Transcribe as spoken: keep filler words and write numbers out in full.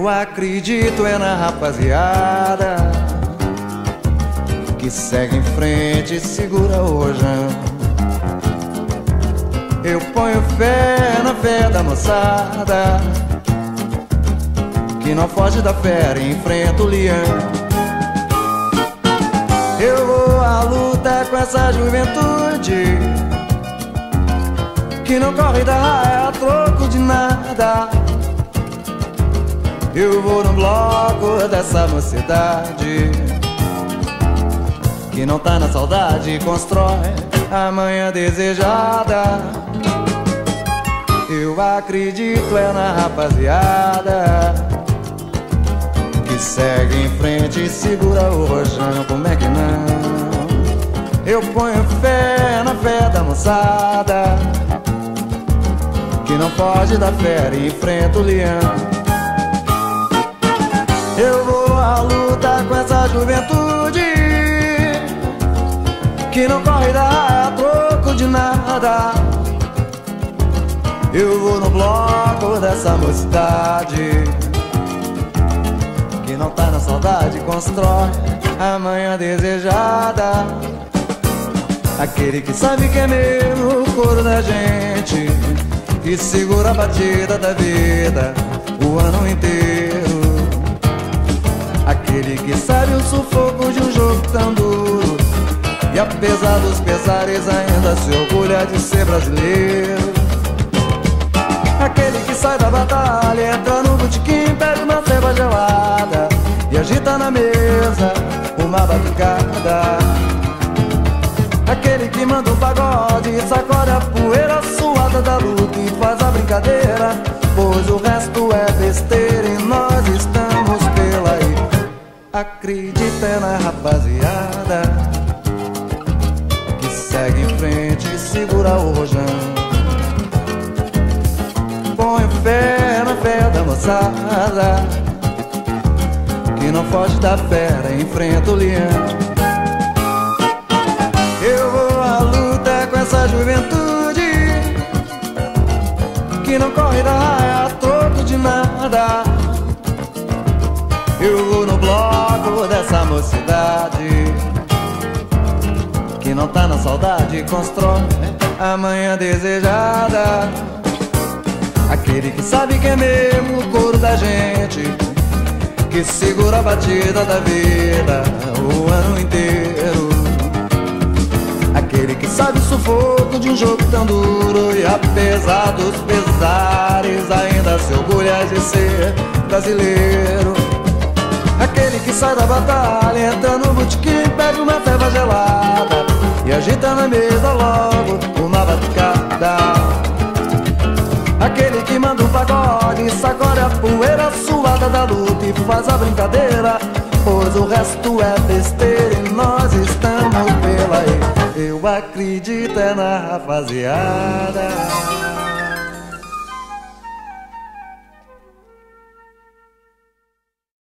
Eu acredito é na rapaziada que segue em frente e segura o rojão. Eu ponho fé na fé da moçada que não foge da fera e enfrenta o leão. Eu vou à luta com essa juventude que não corre da raia a troco de nada. Eu vou no bloco dessa mocidade que não tá na saudade e constrói a manhã desejada. Eu acredito é na rapaziada que segue em frente e segura o rojão. Como é que não? Eu ponho fé na fé da moçada que não foge da fera e enfrenta o leão. Eu vou à luta com essa juventude que não corre da raia a troco de nada. Eu vou no bloco dessa mocidade que não tá na saudade e constrói a manhã desejada. Aquele que sabe que é mesmo o coro da gente e segura a batida da vida o ano inteiro. Aquele que sabe o sufoco de um jogo tão duro e apesar dos pesares ainda se orgulha de ser brasileiro. Aquele que sai da batalha, entra no botequim, pega uma ceva gelada e agita na mesa uma batucada. Aquele que manda um pagode e sacode a poeira suada da luta e faz a brincadeira, pois o resto é besteira e nós estamos pela aí. Acredita na rapaziada que segue em frente e segura o rojão. Põe fé na fé da moçada que não foge da fera e enfrenta o leão. Eu vou à luta com essa juventude que não corre da raia a troco de nada. Eu vou no bloco dessa mocidade que não tá na saudade e constrói a manhã desejada. Aquele que sabe que é mesmo o coro da gente que segura a batida da vida o ano inteiro. Aquele que sabe o sufoco de um jogo tão duro e apesar dos pesares ainda se orgulha de ser brasileiro. Aquele que sai da batalha, entra no botequim, pega uma ceva gelada e agita na mesa logo uma batucada. Aquele que manda um pagode e sacode a poeira suada da luta e faz a brincadeira, pois o resto é besteira e nós estamos pela aí. Eu acredito é na rapaziada.